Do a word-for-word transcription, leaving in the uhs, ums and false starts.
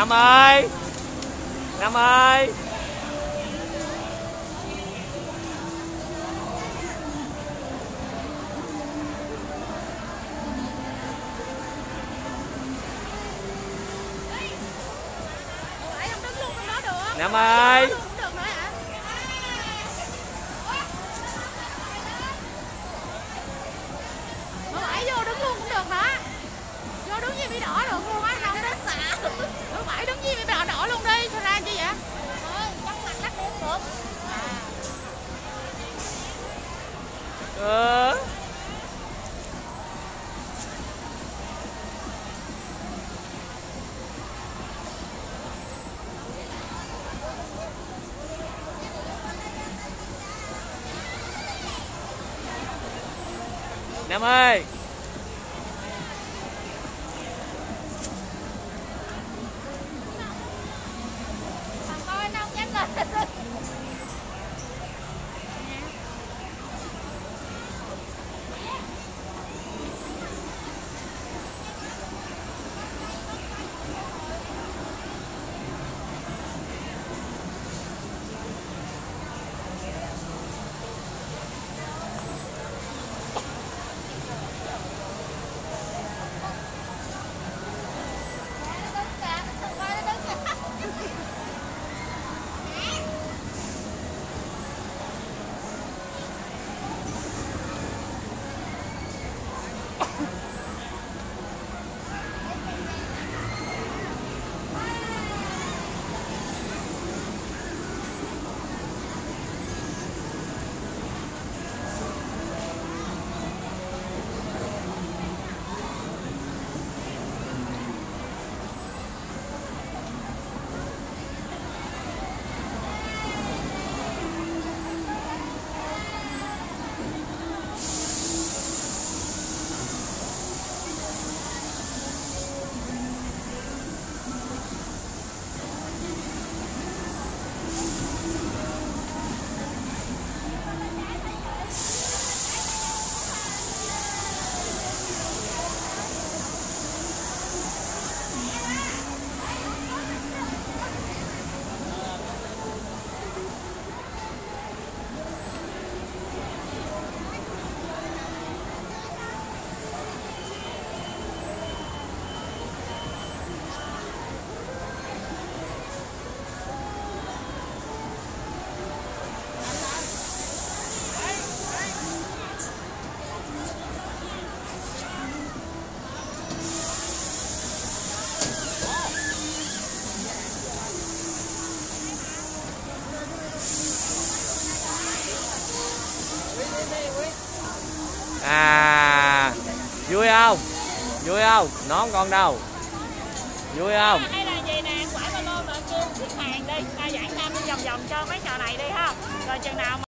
Năm ơi, Năm ơi. Năm ơi. Bảy vô đứng luôn cũng được hả? Vô đứng gì bị đỏ được luôn á, không đến xạ. Thứ bảy đứng gì bị đỏ đỏ luôn đi, sao ra chi vậy? Ờ, trong mặt cắt điểm được. À. Ờ. Năm ơi. Thằng coi nó không dám lên. À, vui không? Vui không? Nón con đâu? Vui không? Hay là gì nè, quải ba lô mà kêu xếp hàng đi, ta dẫn Nam đi vòng vòng cho mấy trò này đi ha. Rồi chừng nào mà